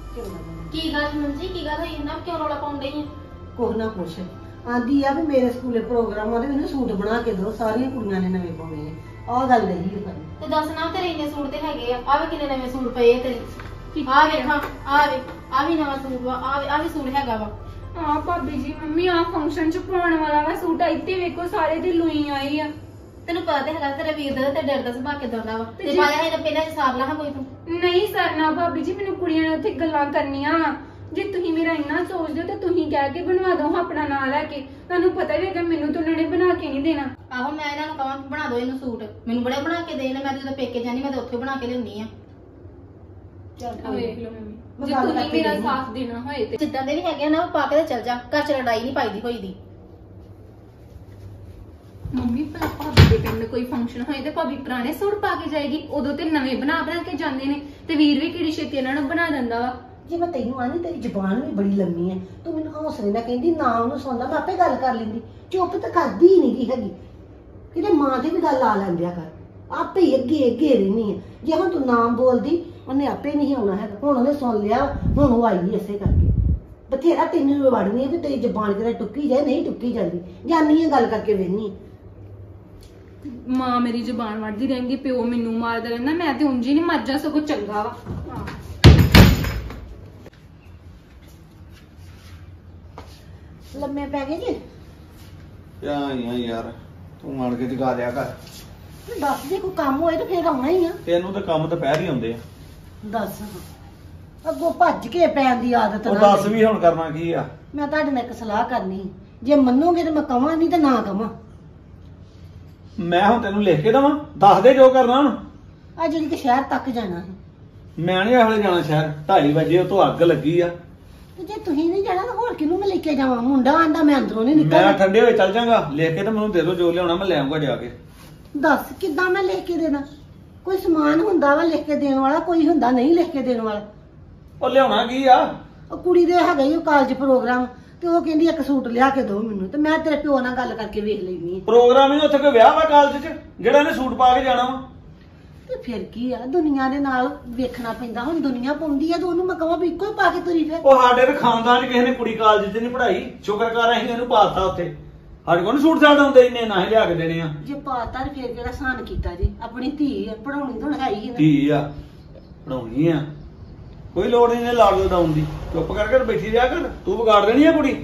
ਕੀ ਗੱਲ ਮੰਜੀ, ਕੀ ਗੱਲ ਹੋਈ ਨਾ, ਕਿਉਂ ਰੌਲਾ ਪਾਉਂਦੇ ਆ? ਕੁਛ ਨਾ ਕੁਛ ਆਂਦੀ ਆ ਵੀ ਮੇਰੇ ਸਕੂਲੇ ਪ੍ਰੋਗਰਾਮ ਆ ਤੇ ਮੈਨੂੰ ਸੂਟ ਬਣਾ ਕੇ ਦਿਓ, ਸਾਰੀਆਂ ਕੁੜੀਆਂ ਨੇ ਨਵੇਂ ਪਾਉਣੇ ਆ। ਆਹ ਗੱਲ ਨਹੀਂ ਕਰਨੀ ਤੇ ਦੱਸ ਨਾ, ਤੇਰੇ ਇੰਨੇ ਸੂਟ ਤੇ ਹੈਗੇ ਆ। ਆਹ ਵੇ ਕਿੰਨੇ ਨਵੇਂ ਸੂਟ ਪਏ ਆ ਤੇਰੇ। ਆਹ ਵੇਖਾਂ, ਆਹ ਵੇ, ਆਹ ਵੀ ਨਵਾਂ ਸੂਟ ਵਾ, ਆਹ ਵੀ ਸੂਟ ਹੈਗਾ ਵਾ। ਹਾਂ ਭਾਬੀ ਜੀ, ਮੰਮੀ ਆ ਫੰਕਸ਼ਨ ਚ ਪਾਉਣ ਵਾਲਾ ਵਾ ਸੂਟ। ਇੱਥੇ ਵੇਖੋ ਸਾਰੇ ਦੀ ਲੂਈ ਆਈ ਆ। ਤੈਨੂੰ ਪਤਾ ਤੇ ਹੈਗਾ ਤੇਰੇ ਵੀਰ ਦਾ ਤੇ ਡਰ ਦਾ ਸੁਭਾਅ ਕਿਦਾਂ ਦਾ ਵਾ। ਤੇ ਪਾਇਆ ਹੈ ਤਾਂ ਪਹਿਲਾਂ ਹਿਸਾਬ ਲਾ ਕੋਈ ਤੂੰ। ਨਹੀਂ ਸਰਨਾ ਭਾਬੀ ਜੀ, ਮੈਨੂੰ ਕੁੜੀਆਂ ਨੇ ਉੱਥੇ ਗੱਲਾਂ ਕਰਨੀਆਂ ਵਾ। ਜੇ ਤੁਸੀਂ ਮੇਰਾ ਇੰਨਾ ਸੋਚਦੇ ਹੋ ਤੇ ਤੁਸੀਂ ਕਹਿ ਕੇ ਬਣਵਾ ਦਿਓ ਆਪਣਾ ਨਾਂ ਲੈ ਕੇ। ਤੁਹਾਨੂੰ ਪਤਾ ਵੀ ਹੈਗਾ ਮੈਨੂੰ ਤਾਂ ਉਹਨਾਂ ਨੇ ਬਣਾ ਕੇ ਨਹੀਂ ਦੇਣਾ। ਆਹੋ, ਮੈਂ ਇਹਨਾਂ ਨੂੰ ਕਹਾਂ ਬਣਾ ਦਿਓ ਇਹਨੂੰ ਸੂਟ। ਮੈਨੂੰ ਬੜੇ ਬਣਾ ਕੇ ਦੇਣ, ਮੈਂ ਜਦੋਂ ਪੇਕੇ ਜਾਣੀ ਮੈਂ ਤਾਂ ਉੱਥੇ ਬਣਾ ਕੇ ਲਿਆਉਣੀ ਆ। ਵੇਖ ਲਓ ਮੰਮੀ, ਜੇ ਤੁਸੀਂ ਮੇਰਾ ਸਾਥ ਦੇਣਾ ਹੋਏ ਤੇ ਜਿੱਦਾਂ ਦੇ ਵੀ ਹੈਗੇ ਨਾ ਉਹ ਪਾ ਕੇ ਤੇ ਚੱਲ ਜਾ। ਘਰ ਚ ਲੜਾਈ ਨਹੀਂ ਪਾਈਦੀ ਹੋਈ ਦੀ। ਮੰਮੀ ਭਲਾ ਭਾਬੀ ਦੇ ਪਿੰਡ ਕੋਈ ਫੰਕਸ਼ਨ ਹੋਏ ਤੇ ਭਾਬੀ ਪੁਰਾਣੇ ਸੂਟ ਪਾ ਕੇ ਜਾਏਗੀ? ਉਦੋਂ ਤੇ ਨਵੇਂ ਬਣਾ ਕੇ ਜਾਂਦੇ ਨੇ ਤੇ ਵੀਰ ਵੀ ਕਿਹੜੀ ਛੇਤੀ ਇਹਨਾਂ ਨੂੰ ਬਣਾ ਦਿੰਦਾ ਵਾ। ਜੇ ਮੈਂ ਤੈਨੂੰ ਆਣੀ, ਤੇਰੀ ਜ਼ੁਬਾਨ ਵੀ ਬੜੀ ਲੰਮੀ ਹੈ। ਤੂੰ ਮੈਨੂੰ ਹੌਸਲੇ ਨਾਲ ਕਹਿੰਦੀ ਨਾ ਉਹਨੂੰ ਸੁਣਦਾ, ਮੈਂ ਆਪੇ ਗੱਲ ਕਰ ਲੈਂਦੀ। ਚੁੱਪ ਤਾਂ ਕਰਦੀ ਹੀ ਨਹੀਂ ਹੈਗੀ, ਕਿਤੇ ਮਾਂ ਦੀ ਵੀ ਗੱਲ ਆ ਲੈਂਦਿਆ ਕਰ। ਆਪੇ ਹੀ ਅੱਗੇ ਅੱਗੇ ਰਹਿਣੀ ਹੈ। ਜੇ ਹੁਣ ਤੂੰ ਨਾਮ ਬੋਲਦੀ ਉਹਨੇ ਆਪੇ ਨਹੀਂ ਆਉਣਾ ਹੈਗਾ। ਹੁਣ ਉਹਨੇ ਸੁਣ ਲਿਆ, ਹੁਣ ਉਹ ਆਈ ਇਸੇ ਕਰਕੇ। ਬਥੇਰਾ ਤੈਨੂੰ ਵੜਨੀ ਹੈ ਵੀ ਤੇਰੀ ਜ਼ੁਬਾਨ ਕਿਤੇ ਟੁੱਕੀ ਜਾਏ, ਨਹੀਂ ਟੁੱਕੀ ਜਾਂਦੀ। ਜਾਨੀ ਹੈ ਗੱਲ ਕਰਕੇ ਵੇਹਨੀ। ਮਾਂ ਮੇਰੀ ਜ਼ੁਬਾਨ ਵੜਦੀ ਰਹਿੰਦੀ, ਪਿਓ ਮੈਨੂੰ ਮਾਰਦਾ ਰਹਿੰਦਾ। ਮੈਂ ਤੇ ਉਂਝ ਹੀ ਨਹੀਂ ਮਰ ਜਾ, ਸਗੋਂ ਚੰਗਾ ਵਾ। ਲੰਮੇ ਪੈ ਗਏ ਜੀ? ਯਾਰ ਤੂੰ ਆਣ ਕੇ ਜਗਾ ਦਿਆ ਕਰ। ਦੱਸ, ਜੇ ਕੋਈ ਕੰਮ ਹੋਏ ਤਾਂ ਫੇਰ ਆਉਣਾ ਹੀ ਆ। ਤੈਨੂੰ ਤਾਂ ਕੰਮ ਦੁਪਹਿਰ ਹੀ ਆਉਂਦੇ ਆ। ਦੱਸ, ਅੱਗੋਂ ਭੱਜ ਕੇ ਪੈਣ ਦੀ ਆਦਤ ਉਹ ਨਾ ਦੱਸ ਮੇਰੀ। ਵੀ ਹੁਣ ਕਰਨਾ ਕੀ ਆ? ਮੈਂ ਤੁਹਾਡੇ ਨਾਲ ਇੱਕ ਸਲਾਹ ਕਰਨੀ, ਜੇ ਮੰਨੋਗੇ ਤਾਂ ਮੈਂ ਕਵਾਂ, ਨਹੀਂ ਤਾਂ ਨਾ ਕਵਾਂ। ਮੈਂ ਹੁਣ ਤੈਨੂੰ ਲਿਖ ਕੇ ਦਵਾਂ? ਦੱਸ ਦੇ ਜੋ ਕਰਨਾ ਹੁਣ। ਆ ਜਿਹੜੀ ਕਿ ਸ਼ਹਿਰ ਤੱਕ ਜਾਣਾ ਹੈ। ਮੈਂ ਨਹੀਂ ਹਲੇ ਜਾਣਾ ਸ਼ਹਿਰ। 2:30 ਵਜੇ ਉਹ ਤੋਂ ਅੱਗ ਲੱਗੀ ਆ। ਤੇ ਜੇ ਤੁਸੀਂ ਨਹੀਂ ਜਾਣਾ ਤਾਂ ਹੋਰ ਕਿਹਨੂੰ ਮੈਂ ਲੈ ਕੇ ਜਾਵਾਂ? ਮੁੰਡਾ ਆਂਦਾ ਮੈਂ ਅੰਦਰੋਂ ਨਹੀਂ ਮੈਂ ਨਿਕਲਦਾ। ਠੰਡੇ ਹੋਏ ਚੱਲ ਜਾਗਾ। ਲਿਖ ਕੇ ਤਾਂ ਮੈਨੂੰ ਦੇ ਦੋ, ਜੋ ਲਿਆਉਣਾ ਮੈਂ ਲੈ ਆਉਂਗਾ ਜਾ ਕੇ। ਦੱਸ ਕਿੱਦਾਂ ਮੈਂ ਲਿਖ ਕੇ ਦੇਣਾ? ਕੋਈ ਸਮਾਨ ਹੁੰਦਾ ਵਾ ਲਿਖ ਕੇ ਦੇਣ ਵਾਲਾ, ਕੋਈ ਹੁੰਦਾ ਨਹੀਂ ਲਿਖ ਕੇ ਦੇਣ ਵਾਲਾ। ਉਹ ਲਿਆਉਣਾ ਕੀ ਆ? ਉਹ ਕੁੜੀ ਦੇ ਹੈਗਾ ਹੀ ਉਹ ਕਾਲਜ ਪ੍ਰੋਗਰਾਮ, ਤੇ ਉਹ ਕਹਿੰਦੀ ਇੱਕ ਸੂਟ ਲਿਆ ਕੇ ਦਿਓ ਮੈਨੂੰ। ਤੇ ਮੈਂ ਤੇਰੇ ਪਿਓ ਨਾਲ ਗੱਲ ਕਰਕੇ ਵੇਖ ਲੈਣੀ। ਪ੍ਰੋਗਰਾਮ ਹੀ ਉੱਥੇ ਕੋਈ ਵਿਆਹ ਵਾ ਕਾਲਜ 'ਚ ਜਿਹੜਾ ਇਹਨੇ ਸੂਟ ਪਾ ਕੇ ਜਾਣਾ ਵਾ? ਤੇ ਫਿਰ ਕੀ ਆ, ਦੁਨੀਆ ਦੇ ਨਾਲ ਵੇਖਣਾ ਪੈਂਦਾ। ਹੁਣ ਦੁਨੀਆ ਪਾਉਂਦੀ ਆ ਤੇ ਉਹਨੂੰ ਮੈਂ ਕਹਾਂ ਵੀ ਇੱਕੋ ਹੀ ਪਾ ਕੇ ਤੁਰੀ ਫਿਰ। ਉਹ ਸਾਡੇ ਦੇ ਖਾਨਦਾਨ 'ਚ ਕਿਸੇ ਨੇ ਕੁੜੀ ਕਾਲਜ 'ਚ ਨਹੀਂ ਪੜ੍ਹਾਈ। ਸ਼ੁਕਰ ਕਰ ਅਸੀਂ ਇਹਨੂੰ ਪਾਤਾ ਉੱਥੇ। ਸਾਡੇ ਕੋਲ ਸੂਟ ਸਾਟ ਆਉਂਦੇ ਇੰਨੇ ਨਾ ਹੀ ਲਿਆ ਕੇ ਦੇਣੇ ਆ। ਜੇ ਪਾਤਾ ਤੇ ਫਿਰ ਕਿਹੜਾ ਸਾਨ ਕੀਤਾ ਜੀ? ਆਪਣੀ ਧੀ ਆ, ਪੜਾਉਣੀ ਤਾਂ ਹੈ ਹੀ ਨਾ। ਧੀ ਆ, ਪੜਾਉਣੀ ਆ, ਕੋਈ ਲੋੜ ਨਹੀਂ ਨੇ ਲਾਗ ਡਾਉਣ ਦੀ। ਚੁੱਪ ਕਰਕੇ ਬੈਠੀ ਰਿਹਾ ਕਰ, ਤੂੰ ਵਿਗਾੜ ਦੇਣੀ ਆ ਕੁੜੀ।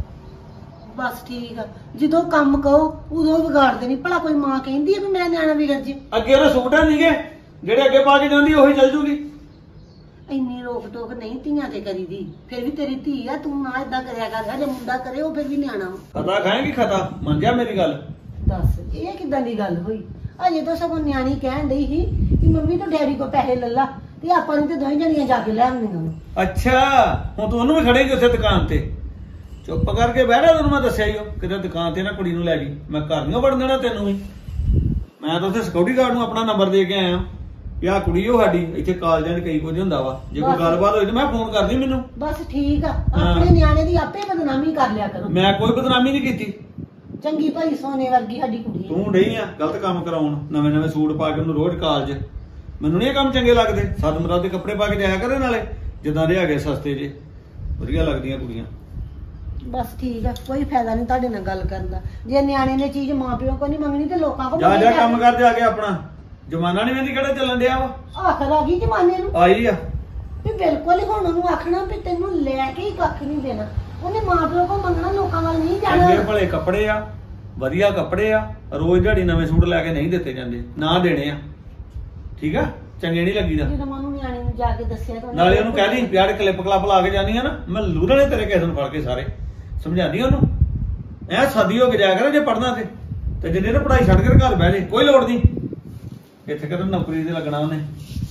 ਬਸ ਠੀਕ ਆ, ਜਦੋਂ ਕੰਮ ਕਹੋ ਉਦੋਂ ਵਿਗਾੜ ਦੇਣੀ। ਭਲਾ ਕੋਈ ਮਾਂ ਕਹਿੰਦੀ ਆ ਵੀ ਮੇਰਾ ਨਿਆਣਾ ਵਿਗੜ ਜੇ? ਅੱਗੇ ਉਹਦੇ ਸੂਟ ਹੈ ਨਹੀਂਗੇ ਜਿਹੜੇ ਅੱਗੇ ਪਾ ਕੇ ਜਾਂਦੀ, ਉਹੀ ਚੱਲ ਜੂਗੀ। ਇੰਨੀ ਰੋਕ ਟੋਕ ਨਹੀਂ ਧੀਆਂ ਤੇ ਕਰੀਦੀ। ਫਿਰ ਵੀ ਤੇਰੀ ਧੀ ਆ, ਤੂੰ ਨਾ ਏਦਾਂ ਕਰਿਆ ਕਰ। ਜੇ ਮੁੰਡਾ ਕਰੇ ਉਹ ਫਿਰ ਵੀ ਨਿਆਣਾ ਵਾ। ਖਤਾ ਖਾਏਂਗੀ ਖਤਾ, ਮੰਨ ਜਾ ਮੇਰੀ ਗੱਲ। ਦੱਸ ਇਹ ਕਿੱਦਾਂ ਦੀ ਗੱਲ ਹੋਈ? ਅਜੇ ਤਾਂ ਸਗੋਂ ਨਿਆਣੀ ਕਹਿਣ ਡਈ ਸੀ ਕਿ ਮੰਮੀ ਤੋਂ ਡੈਡੀ ਕੋ ਪੈਸੇ ਲੈ ਲਾ ਤੇ ਆਪਾਂ ਨੂੰ ਤੇ ਦੋਵੇਂ ਜਣੀਆਂ ਜਾ ਕੇ ਲੈ ਆਉਂਦੀਆਂ। ਅੱਛਾ, ਹੁਣ ਤੂੰ ਉਹਨੂੰ ਵੀ ਖੜੇਂਗੀ ਉੱਥੇ ਦੁਕਾਨ ਤੇ? ਚੁੱਪ ਕਰਕੇ ਬਹਿ ਜਾ, ਤੈਨੂੰ ਮੈਂ ਦੱਸਿਆ ਹੀ ਉਹ ਕਿਤੇ ਦੁਕਾਨ ਤੇ ਨਾ ਕੁੜੀ ਨੂੰ ਲੈ ਗਈ। ਮੈਂ ਘਰ ਨਹੀਂ ਵੜਨ ਦੇਣਾ ਤੈਨੂੰ ਵੀ। ਮੈਂ ਤਾਂ ਉੱਥੇ ਸਿਕਿਉਰਿਟੀ ਗਾਰਡ ਨੂੰ ਆਪਣਾ ਨੰਬਰ ਦੇ ਕੇ ਆਇਆ ਵੀ ਆਹ ਕੁੜੀ ਉਹ ਸਾਡੀ ਇੱਥੇ ਕਾਲਜਾਂ 'ਚ ਕਈ ਕੁਝ ਹੁੰਦਾ ਵਾ। ਜੇ ਕੋਈ ਗੱਲਬਾਤ ਹੋਈ ਤਾਂ ਮੈਂ ਫੋਨ ਕਰਦੀ ਮੈਨੂੰ। ਬਸ ਠੀਕ ਆ, ਆਪਣੇ ਨਿਆਣੇ ਦੀ ਆਪੇ ਬਦਨਾਮੀ ਕਰ ਲਿਆ ਕਰੋ। ਮੈਂ ਕੋਈ ਬਦਨਾਮੀ ਨਹੀਂ ਕੀਤੀ। ਚੰਗੀ ਭਾਈ ਸੋਨੇ ਵਰਗੀ ਸਾਡੀ ਕੁੜੀ ਆ। ਤੂੰ ਡਈ ਆ ਗਲਤ ਕੰਮ ਕਰਾਉਣ, ਨਵੇਂ ਨਵੇਂ ਸੂਟ ਪਾ ਕੇ ਉਹਨੂੰ ਰੋਜ਼ ਕਾਲਜ। ਮੈਨੂੰ ਨਹੀਂ ਇਹ ਕੰਮ ਚੰਗੇ ਲੱਗਦੇ। ਸੱਤ ਮਰਾਦ ਦੇ ਕੱਪੜੇ ਪਾ ਕੇ ਜਾਇਆ ਕਰੇ, ਨਾਲੇ ਜਿੱਦਾਂ ਦੇ ਹੈਗੇ ਸਸਤੇ ਜੇ ਵਧੀਆ ਲੱਗਦੀਆਂ ਕੁੜੀਆਂ। ਬਸ ਠੀਕ ਆ, ਕੋਈ ਫਾਇਦਾ ਨਹੀਂ ਤੁਹਾਡੇ ਨਾਲ ਗੱਲ ਕਰਨ ਦਾ। ਜੇ ਨਿਆਣੇ ਨੇ ਚੀਜ਼ ਮਾਂ ਪਿਓ ਕੋ ਨਹੀਂ ਮੰਗਣੀ ਤੇ ਲੋਕਾਂ ਕੋ ਜਾ ਜਾ ਕੰਮ ਕਰ ਜਾ ਕੇ ਆਪਣਾ। ਜਮਾਨਾ ਨਹੀਂ ਵੇਂਦੀ ਕਿਹੜਾ ਚੱਲਣ ਡਿਆ ਵਾ। ਆਖਰ ਆ ਗਈ ਜਮਾਨੇ ਨੂੰ ਆਈ ਆ ਵੀ ਬਿਲਕੁਲ ਹੀ ਹੁਣ ਉਹਨੂੰ ਆਖਣਾ ਵੀ ਤੈਨੂੰ ਲੈ ਕੇ ਹੀ ਕੱਖ ਨਹੀਂ ਦੇਣਾ। ਉਹਨੇ ਮਾਂ ਪਿਓ ਕੋ ਮੰਗਣਾ, ਲੋਕਾਂ ਵੱਲ ਨਹੀਂ ਚੰਗੇ ਜਾਣਾ। ਭਲੇ ਕੱਪੜੇ ਆ, ਵਧੀਆ ਕੱਪੜੇ ਆ, ਰੋਜ਼ ਦਿਹਾੜੀ ਨਵੇਂ ਸੂਟ ਲੈ ਕੇ ਨਹੀਂ ਦਿੱਤੇ ਜਾਂਦੇ, ਨਾ ਦੇਣੇ ਆ। ਠੀਕ ਆ, ਚੰਗੇ ਨਹੀਂ ਲੱਗੀਦਾ। ਜਦੋਂ ਮੈਂ ਉਹਨੂੰ ਨਿਆਣੇ ਨੂੰ ਜਾ ਕੇ ਦੱਸਿਆ ਤਾਂ ਨਾਲੇ ਉਹਨੂੰ ਕਹਿ ਦੀ ਪਿਆਰ ਕਲਿੱਪ ਕਲੱਪ ਲਾ ਕੇ ਜਾਨੀ ਆ ਨਾ, ਮੈਂ ਲੂਰਣੇ ਤੇਰੇ ਕਿਸੇ ਨੂੰ ਫੜ ਕੇ ਸਾਰੇ ਸਮਝਾਦੀ ਉਹਨੂੰ। ਐ ਸਾਦੀ ਹੋ ਕੇ ਜਾਇਆ ਕਰ ਜੇ ਪੜਨਾ ਤੇ ਜਿੰਨੇ ਨੇ ਪੜਾਈ ਛੱਡ ਕੇ ਘਰ ਬਹਿ ਜੇ, ਕੋਈ ਲੋੜ ਨਹੀਂ। ਇੱਥੇ ਕਿਤੇ ਨੌਕਰੀ ਤੇ ਲੱਗਣਾ ਉਹਨੇ।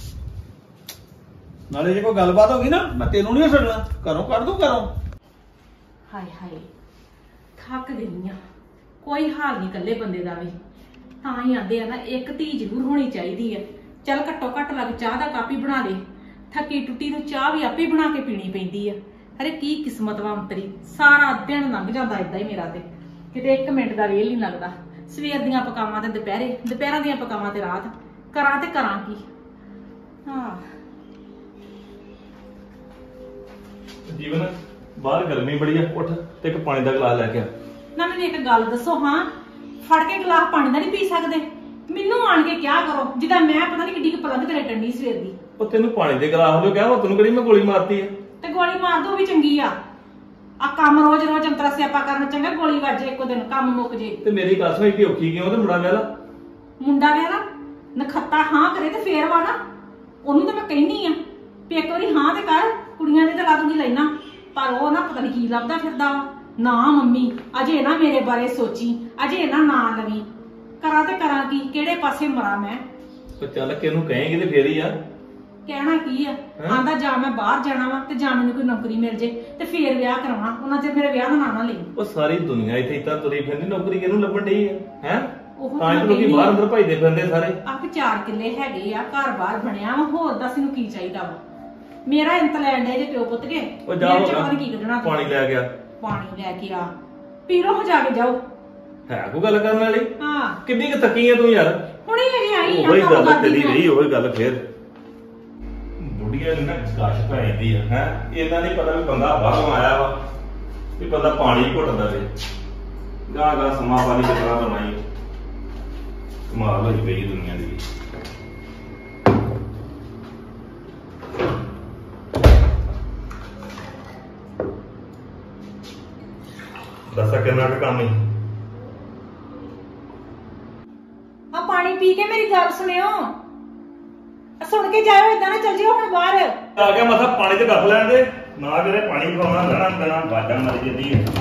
ਨਾਲੇ ਜੇ ਕੋਈ ਗੱਲਬਾਤ ਹੋ ਗਈ ਨਾ, ਮੈਂ ਤੈਨੂੰ ਨਹੀਂ ਛੱਡਣਾ, ਘਰੋਂ ਕੱਢ ਦੂੰ ਘਰੋਂ। ਹਾਏ ਹਾਏ ਥੱਕ ਗਈ ਆ। ਕੋਈ ਹਾਲ ਨਹੀਂ ਇਕੱਲੇ ਬੰਦੇ ਦਾ ਵੀ। ਤਾਂ ਹੀ ਆਂਦੇ ਆ ਨਾ, ਇੱਕ ਧੀ ਜ਼ਰੂਰ ਹੋਣੀ ਚਾਹੀਦੀ ਹੈ। ਚੱਲ ਘੱਟੋ ਘੱਟ ਲੱਗ ਚਾਹ ਦਾ ਕੱਪ ਹੀ ਬਣਾ ਦੇ। ਥੱਕੀ ਟੁੱਟੀ ਨੂੰ ਚਾਹ ਵੀ ਆਪੇ ਬਣਾ ਕੇ ਪੀਣੀ ਪੈਂਦੀ ਆ। ਅਰੇ ਕੀ ਕਿਸਮਤ ਵਾ ਅੰਤਰੀ, ਸਾਰਾ ਦਿਨ ਲੰਘ ਜਾਂਦਾ ਏਦਾਂ ਹੀ ਮੇਰਾ ਤੇ ਕਿਤੇ 1 ਮਿੰਟ ਦਾ ਵੇਲ ਨਹੀਂ ਲੱਗਦਾ। ਸਵੇਰ ਦੀਆਂ ਪਕਾਵਾਂ ਤੇ ਦੁਪਹਿਰੇ, ਦੁਪਹਿਰਾਂ ਦੀਆਂ ਪਕਾਵਾਂ ਤੇ ਰਾਤ। ਕਰਾਂ ਤੇ ਕਰਾਂ ਕੀ। ਹਾਂ ਜੀਵਨ ਬਾਹਰ ਗਰਮੀ ਬੜੀ ਆ, ਉੱਠ ਤੇ ਇੱਕ ਪਾਣੀ ਦਾ ਗਲਾਸ ਲੈ ਕੇ ਆ। ਨਾ ਮੈਨੂੰ ਇੱਕ ਗੱਲ ਦੱਸੋ ਹਾਂ, ਫੜ ਕੇ ਗਲਾਸ ਪਾਣੀ ਦਾ ਨਹੀਂ ਪੀ ਸਕਦੇ? ਮੈਨੂੰ ਆਣ ਕੇ ਕਿਹਾ ਕਰੋ ਜਿੱਦਾਂ ਮੈਂ ਪਤਾ ਨਹੀਂ ਕਿੱਡੀ ਕੁ ਪਲੰਗ ਤੇ ਟੰਡੀ ਸਵੇਰ ਦੀ। ਉਹ ਤੈਨੂੰ ਪਾਣੀ ਦੇ ਗਲਾਸ ਹੋ ਕਿਹਾ, ਉਹ ਤੈਨੂੰ ਕਿਹੜੀ ਮੈਂ ਗੋਲੀ ਮਾਰਤੀ ਆ? ਤੇ ਗੋਲੀ ਮਾਰ ਦੋ ਵੀ ਚੰਗੀ ਆ। ਆ ਕੰਮ ਰੋਜ਼ ਰੋਜ਼ ਅੰਤਰਾ ਸਿਆਪਾ ਕਰਨ ਚੰਗਾ, ਗੋਲੀ ਵੱਜੇ ਇੱਕੋ ਦਿਨ ਕੰਮ ਮੁੱਕ ਜੇ। ਤੇ ਮੇਰੀ ਗੱਲ ਸੁਣ, ਇੱਡੀ ਔਖੀ ਕਿਉਂ? ਤੇ ਮੁੰਡਾ ਵਿਆਹ ਲਾ। ਮੁੰਡਾ ਵੇ ਨਾ ਨਖੱਤਾ ਹਾਂ ਕਰੇ ਤੇ ਫੇਰ ਵਾ ਨਾ। ਉਹਨੂੰ ਤਾਂ ਮੈਂ ਕਹਿਨੀ ਆ ਵੀ ਇੱਕ ਵਾਰੀ ਹਾਂ ਤੇ ਕਰ, ਕੁੜੀਆਂ ਦੇ ਤਾਂ ਲੱਗ ਜੀ ਲੈਣਾ। ਪਰ ਉਹ ਨਾ ਪਤਾ ਨਹੀਂ ਕੀ ਲੱਭਦਾ ਫਿਰਦਾ ਵਾ। ਨਾ ਮੰਮੀ ਅਜੇ ਨਾ ਮੇਰੇ ਬਾਰੇ ਸੋਚੀ, ਅਜੇ ਨਾ ਲਵੀ। ਕਰਾਂ ਤੇ ਕਰਾਂ ਕੀ, ਕਿਹੜੇ ਪਾਸੇ ਮਰਾਂ ਮੈਂ? ਤੇ ਚੱਲ ਕਿਹਨੂੰ ਕਹੇਂਗੇ ਤੇ ਫੇਰ ਹੀ ਆ। ਕਹਿਣਾ ਕੀ ਆ? ਆਂਦਾ ਜਾਂ ਮੈਂ ਬਾਹਰ ਜਾਣਾ ਵਾ ਤੇ ਜਾਂ ਮੈਨੂੰ ਕੋਈ ਨੌਕਰੀ ਮਿਲ ਜੇ ਤੇ ਫੇਰ ਵਿਆਹ ਕਰਾਉਣਾ। ਉਹਨਾਂ ਚਿਰ ਮੇਰੇ ਵਿਆਹ ਦਾ ਨਾਂ ਨਾ ਲਈ। ਉਹ ਸਾਰੀ ਦੁਨੀਆ ਇੱਥੇ ਇਦਾਂ ਤੁਰੀ ਫਿਰਦੀ, ਨੌਕਰੀ ਕਿਹਨੂੰ ਲੱਭਣ ਡਈ ਆ? ਹੈ ਉਹ ਤਾਂ ਹੀ ਲੋਕੀ ਬਾਹਰ ਅੰਦਰ ਭਜਦੇ ਫਿਰਦੇ ਸਾਰੇ। ਆਪ 4 ਕਿੱਲੇ ਹੈਗੇ ਆ, ਘਰ ਬਾਹਰ ਬਣਿਆ ਵਾ, ਹੋਰ ਦੱਸ ਇਹਨੂੰ ਕੀ ਚਾਹੀਦਾ ਵਾ? ਮੇਰਾ ਇੰਤਲੈਂਡ ਹੈ ਜੇ ਪਿਓ ਪੁੱਤ ਕੇ। ਉਹ ਜਾ ਕੀ ਕੱਢਣਾ? ਪਾਣੀ ਲੈ ਗਿਆ। ਪਾਣੀ ਲੈ ਕੇ ਆ, ਪੀ ਲੋ ਜਾ ਕੇ ਜਾਓ। ਹੈ ਕੋਈ ਗੱਲ ਕਰਨ ਵਾਲੀ? ਹਾਂ ਕਿੰਨੀ ਕੁ ਤੱਕੀ ਆ ਤੂੰ ਯਾਰ? ਹੁਣੇ ਲੈ ਕੇ ਆਈ ਆ। ਉਹੀ ਗੱਲ ਤੇਰੀ ਰਹੀ, ਉਹੀ ਗੱਲ ਫੇਰ। ਬੁੜੀਆਂ ਨੂੰ ਨਾ ਗਾਸ਼ ਪੈ ਜਾਂਦੀ ਆ। ਹੈ ਇਹਨਾਂ ਨਹੀਂ ਪਤਾ ਵੀ ਬੰਦਾ ਬਾਹਰੋਂ ਆਇਆ ਵਾ, ਵੀ ਬੰਦਾ ਪਾਣੀ ਘੁੱਟਦਾ ਵੇ। ਗਾਂ ਗਾਂ ਸਮਾਂ ਪਾਣੀ ਕਿਤਨਾ ਬਣਾਈ। ਕਮਾਲ ਹੋਈ ਪਈ ਦੁਨੀਆ ਦੀ। ਦੱਸ ਕਿੰਨਾ ਕੁ ਕੰਮ ਹੀ। ਆ ਪਾਣੀ ਪੀ ਕੇ ਮੇਰੀ ਗੱਲ ਸੁਣਿਓ। ਸੁਣ ਕੇ ਜਾਇਓ, ਏਦਾਂ ਨਾ ਚੱਲ ਜਿਓ ਹੁਣ ਬਾਹਰ। ਆ ਗਿਆ ਮਸਾ ਪਾਣੀ ਤੇ ਡੱਫ ਲੈਣ ਦੇ ਨਾ, ਕਿਤੇ ਪਾਣੀ ਪਾਉਣਾ ਲੈਣਾ ਪੈਣਾ। ਵਾਜਾਂ ਮਾਰੀ ਜਾਂਦੀ ਹੈ।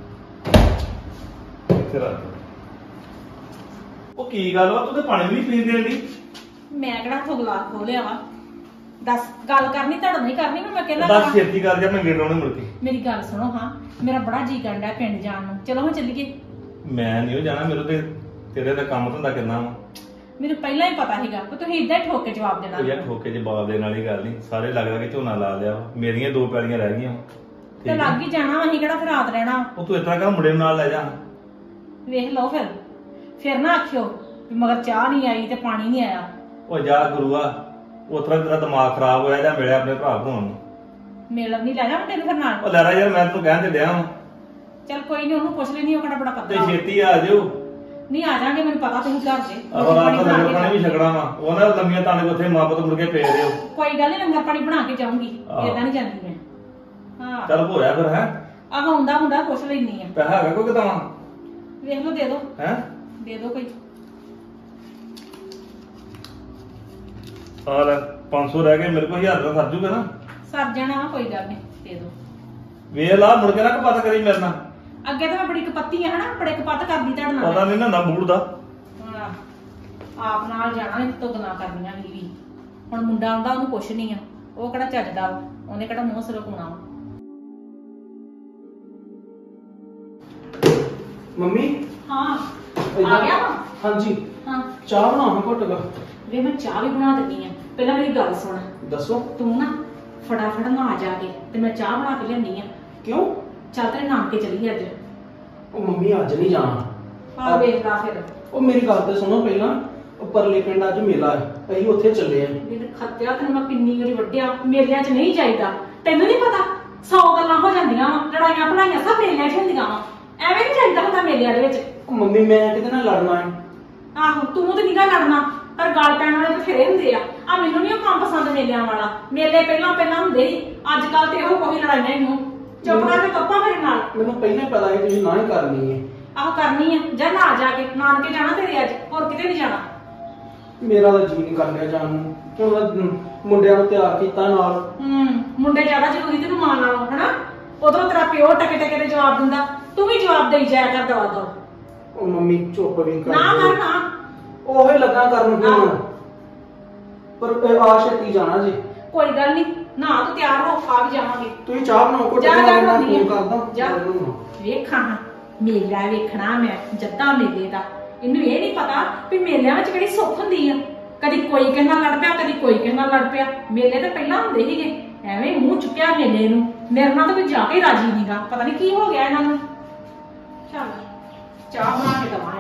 ਉਹ ਕੀ ਗੱਲ ਵਾ, ਤੂੰ ਤੇ ਪਾਣੀ ਵੀ ਪੀਣ ਦੇਣ ਦੀ? ਮੈਂ ਕਿਹੜਾ ਹੱਥੋਂ ਗਲਾਸ ਖੋਲਿਆ ਵਾ? ਦੱਸ ਗੱਲ ਕਰਨੀ ਤੁਹਾਡਾ ਨਹੀਂ ਕਰਨੀ? ਮੈਂ ਕਹਿੰਦਾ ਦੱਸ ਛੇਤੀ ਕਰ ਜਾ, ਮੈਂ ਗੇਟ ਲਾਉਣੇ ਮੁੜ ਕੇ। ਮੇਰੀ ਗੱਲ ਸੁਣੋ ਹਾਂ, ਮੇਰਾ ਬੜਾ ਜੀ ਕਰਦਾ ਪਿੰਡ ਜਾਣ ਨੂੰ। ਚਲੋ ਹਾਂ ਚੱਲੀਏ। ਮੈਂ ਨਹੀਂ ਜਾਣਾ, ਮੇਰੇ ਤੇ ਤੇਰੇ ਦਾ ਕੰਮ ਧੰਦਾ ਕਿੰਨਾ ਵਾ। ਮੈਨੂੰ ਪਹਿਲਾਂ ਹੀ ਪਤਾ ਸੀਗਾ ਕਿ ਤੁਸੀਂ ਇਦਾਂ ਹੀ ਠੋਕ ਕੇ ਜਵਾਬ ਦੇਣਾ। ਯਾਰ ਠੋਕੇ ਜਵਾਬ ਦੇਣ ਵਾਲੀ ਗੱਲ ਨਹੀਂ। ਸਾਰੇ ਲੱਗਦਾ ਕਿ ਝੋਨਾ ਲਾ ਲਿਆ। ਮੇਰੀਆਂ 2 ਪੈਲੀਆਂ ਰਹਿ ਗਈਆਂ। ਤੇ ਲੱਗ ਹੀ ਜਾਣਾ, ਅਸੀਂ ਕਿਹੜਾ ਫਿਰ ਰਾਤ ਰਹਿਣਾ। ਉਹ ਤੂੰ ਇਤਨਾ ਕਹ ਮੁੰਡੇ ਨੂੰ ਨਾਲ ਲੈ ਜਾ। ਵੇਖ ਲਓ ਫਿਰ ਨਾ ਆਖਿਓ ਵੀ ਮਗਰ ਚਾਹ ਨਹੀਂ ਆਈ ਤੇ ਪਾਣੀ ਨਹੀਂ ਆਇਆ। ਉਹ ਜਾ ਗੁਰੂਆ, ਉਤਰਾ ਤੇਰਾ ਦਿਮਾਗ ਖਰਾਬ ਹੋਇਆ ਜਾਂ ਮਿਲਿਆ ਆਪਣੇ ਭਰਾ ਭਰਾਵਾਂ ਨੂੰ। ਮੇਲ ਨਹੀਂ ਲੈ ਜਾ ਮੁੰਡੇ ਨੂੰ ਫਿਰ ਨਾਲ। ਉਹ ਲੈ ਰਾ ਯਾਰ, ਮੈਂ ਤੈਨੂੰ ਕਹਿਣ ਤੇ ਡਿਆ ਵਾਂ। ਚੱਲ ਕੋਈ ਨਹੀਂ, ਉਹਨੂੰ ਪੁੱਛ ਲੈਣੀ, ਉਹ ਕਿਹੜਾ ਬੜਾ ਤੇ ਪਤਲਾ। ਛੇਤੀ ਆ ਜਾਓ। ਨਹੀਂ ਆ ਜਾਾਂਗੇ, ਮੈਨੂੰ ਪਤਾ ਤੁਸੀਂ ਘਰ ਜੇ ਆਹ ਰਾਤ ਦਾ ਲੰਗਰ ਪਾਣੀ ਵੀ ਛਕਣਾ ਵਾ। ਉਹ ਨਾ ਲੰਮੀਆਂ ਤਾਣੇ ਉੱਥੇ ਮਾਂ ਪੁੱਤ ਮੁੜ ਕੇ ਪਏ ਰਿਓ। ਕੋਈ ਗੱਲ ਨਹੀਂ, ਲੰਗਰ ਪਾਣੀ ਬਣਾ ਕੇ ਜਾਊਂਗੀ, ਏਦਾਂ ਨਹੀਂ ਜਾਂਦੀ ਮੈਂ। ਹਾਂ ਚੱਲ ਹੋਇਆ ਫਿਰ। ਹੈ ਆਹ ਹੁੰਦਾ ਹੁੰਦਾ ਪੁੱਛ ਲੈਣੀ ਆ। ਪੈਸਾ ਹੈਗਾ ਕੋਈ ਕਿਤਾਵਾਂ? ਵੇਖ ਲਓ, ਦੇ ਦੋ। ਹੈ ਦੇ ਦੋ ਕੋਈ। ਆ ਲੈ 500 ਰਹਿ ਗਏ ਮੇਰੇ ਕੋਲ, 1000 ਦਾ ਸਰ ਜੂਗਾ ਨਾ? ਸਰ ਜਾਣਾ ਵਾ, ਕੋਈ ਗੱਲ ਨਹੀਂ, ਦੇ ਦੋ। ਵੇਖ ਲਾ ਮੁੜ ਕੇ ਨਾ ਕਪੱਤ ਕਰੀ ਮੇਰੇ ਨਾਲ। ਅੱਗੇ ਤਾਂ ਮੈਂ ਬੜੀ ਕਪੱਤੀ ਆ ਹਨਾ, ਬੜੇ ਕਪੱਤ ਕਰਦੀ ਤੁਹਾਡੇ ਨਾਲ। ਪਤਾ ਨਹੀਂ ਨਾ ਮੂਡ ਦਾ। ਹਾਂ ਆਪ ਨਾਲ ਜਾਣਾ ਨਹੀਂ ਤੋਂ ਗੱਲਾਂ ਕਰਨੀਆਂ ਵੀ। ਹੁਣ ਮੁੰਡਾ ਆਉਂਦਾ, ਉਹਨੂੰ ਕੁਛ ਨਹੀਂ ਆ। ਉਹ ਕਿਹੜਾ ਚੱਜਦਾ ਵਾ, ਉਹਨੇ ਕਿਹੜਾ ਮੂੰਹ ਸਿਰੋਂ ਕੋਣਾ ਵਾ। ਮੰਮੀ ਹਾਂ ਆ ਗਿਆ ਵਾ? ਹਾਂਜੀ, ਹਾਂ ਚਾਹ ਬਣਾਉਣਾ ਘੁੱਟ ਗਾ। ਵੇ ਮੈਂ ਚਾਹ ਵੀ ਬਣਾ ਦਿੰਦੀ ਆ। ਪਹਿਲਾਂ ਮੇਰੀ ਗੱਲ ਸੁਣ। ਦੱਸੋ ਤੂੰ ਨਾ ਫਟਾਫਟ ਨਾ ਜਾ ਕੇ ਤੇ ਮੈਂ ਚਾਹ ਬਣਾ ਕੇ ਲਿਆਂਦੀ ਆ। ਕਿਉਂ? ਚੱਲ ਤੇਰੇ ਨਾਨਕੇ ਚੱਲੀਏ ਅੱਜ। ਉਹ ਮੰਮੀ ਅੱਜ ਨਹੀਂ ਜਾਣਾ। ਆ ਵੇਖਦਾ ਫਿਰ। ਉਹ ਮੇਰੀ ਗੱਲ ਤੇ ਸੁਣੋ ਪਹਿਲਾਂ। ਉਹ ਪਰਲੇ ਪਿੰਡ ਅੱਜ ਮੇਲਾ ਹੈ। ਅਸੀਂ ਉੱਥੇ ਚੱਲੇ ਆ। ਮੈਨੂੰ ਖੱਤਿਆ ਤੈਨੂੰ ਮੈਂ ਕਿੰਨੀ ਵਾਰੀ ਵੱਢਿਆ, ਮੇਲਿਆਂ 'ਚ ਨਹੀਂ ਜਾਈਦਾ। ਤੈਨੂੰ ਨਹੀਂ ਪਤਾ 100 ਗੱਲਾਂ ਹੋ ਜਾਂਦੀਆਂ ਵਾ, ਲੜਾਈਆਂ ਭੜਾਈਆਂ ਸਭ ਮੇਲਿਆਂ 'ਚ ਹੁੰਦੀਆਂ ਵਾ। ਐਵੇਂ ਨਹੀਂ ਜਾਈਦਾ ਹੁੰਦਾ ਮੇਲਿਆਂ ਦੇ ਵਿੱਚ। ਮੰਮੀ ਮੈਂ ਕਿਹਦੇ ਨਾਲ ਲੜਨਾ ਹੈ? ਆਹੋ ਤੂੰ ਤੇ ਨਿਗਾ ਲੜਨਾ, ਪਰ ਗੱਲ ਪੈਣ ਵਾਲੇ ਬਥੇਰੇ ਹੁੰਦੇ ਆ। ਮੈਨੂੰ ਨਹੀਂ ਉਹ ਕੰਮ ਪਸੰਦ ਮੇਲਿਆਂ ਵਾਲਾ। ਮੇਲੇ ਪਹਿਲਾਂ ਹੁੰਦੇ ਸੀ, ਅੱਜ ਕੱਲ ਤੇ ਉਹ ਕੋਈ ਲੜਾਈਆਂ ਹੀ ਨੂੰ। ਚੁੱਪ ਕਰਕੇ ਕੱਪਾਂ ਮੇਰੇ ਨਾਲ। ਮੈਨੂੰ ਪਹਿਲਾਂ ਹੀ ਪਤਾ ਸੀ ਤੁਸੀਂ ਨਾ ਹੀ ਕਰਨੀ ਹੈ। ਆਹ ਕਰਨੀ ਆ, ਜਾਂ ਨਾ ਜਾ ਕੇ ਨਾਨਕੇ ਜਾਣਾ ਤੇਰੇ ਅੱਜ, ਹੋਰ ਕਿਤੇ ਨਹੀਂ ਜਾਣਾ। ਮੇਰਾ ਤਾਂ ਜੀ ਨਹੀਂ ਕਰ ਰਿਹਾ ਜਾਣ ਨੂੰ, ਕਿਉਂ ਮੁੰਡਿਆਂ ਨੂੰ ਤਿਆਰ ਕੀਤਾ ਨਾਲ। ਮੁੰਡੇ ਜ਼ਿਆਦਾ ਜ਼ਰੂਰੀ ਤੈਨੂੰ ਮਾਂ ਨਾਲੋਂ, ਹਨਾ? ਉਧਰੋਂ ਤੇਰਾ ਪਿਓ ਟਕੇ ਟਕੇ ਦੇ ਜਵਾਬ ਦਿੰਦਾ, ਤੂੰ ਵੀ ਜਵਾਬ ਦੇਈ ਜਾਇਆ ਕਰ ਦਵਾ ਦੋ। ਉਹ ਮੰਮੀ ਚੁੱਪ ਵੀ ਕਰ। ਨਾ ਕਰ ਨਾ, ਉਹ ਹੀ ਲੱਗਾ ਕਰਨ ਹੁਣ। ਪਰ ਆ ਛੇਤੀ ਜਾਣਾ ਜੀ। ਕੋਈ ਗੱਲ ਨਹੀਂ, ਨਾ ਤੂੰ ਤਿਆਰ ਹੋ, ਆ ਵੀ ਜਾਵਾਂਗੇ। ਤੁਸੀਂ ਚਾਹ ਬਣਾਓ, ਘੁੱਟ ਜਾ ਬਣਾ ਜਾ ਕੇ ਫੋਨ ਕਰਦਾ। ਜਾ ਵੇਖਾਂ ਮੇਲਾ ਵੇਖਣਾ ਮੈਂ, ਜੱਦਾ ਮੇਲੇ ਦਾ। ਇਹਨੂੰ ਇਹ ਨਹੀਂ ਪਤਾ ਵੀ ਮੇਲਿਆਂ ਵਿੱਚ ਕਿਹੜੀ ਸੁੱਖ ਹੁੰਦੀ ਆ। ਕਦੀ ਕੋਈ ਕਿਸੇ ਨਾਲ ਲੜ ਪਿਆ, ਕਦੀ ਕੋਈ ਕਿਸੇ ਨਾਲ ਲੜ ਪਿਆ। ਮੇਲੇ ਤਾਂ ਪਹਿਲਾਂ ਹੁੰਦੇ ਸੀਗੇ, ਐਵੇਂ ਮੂੰਹ ਚੁੱਕਿਆ ਮੇਲੇ ਨੂੰ। ਮੇਰੇ ਨਾਲ ਤਾਂ ਕੋਈ ਜਾ ਕੇ ਰਾਜੀ ਨਹੀਂਗਾ, ਪਤਾ ਨਹੀਂ ਕੀ ਹੋ ਗਿਆ ਇਹਨਾਂ ਨੂੰ। ਚੱਲ ਚਾਹ ਬਣਾ ਕੇ ਦਵਾਂ।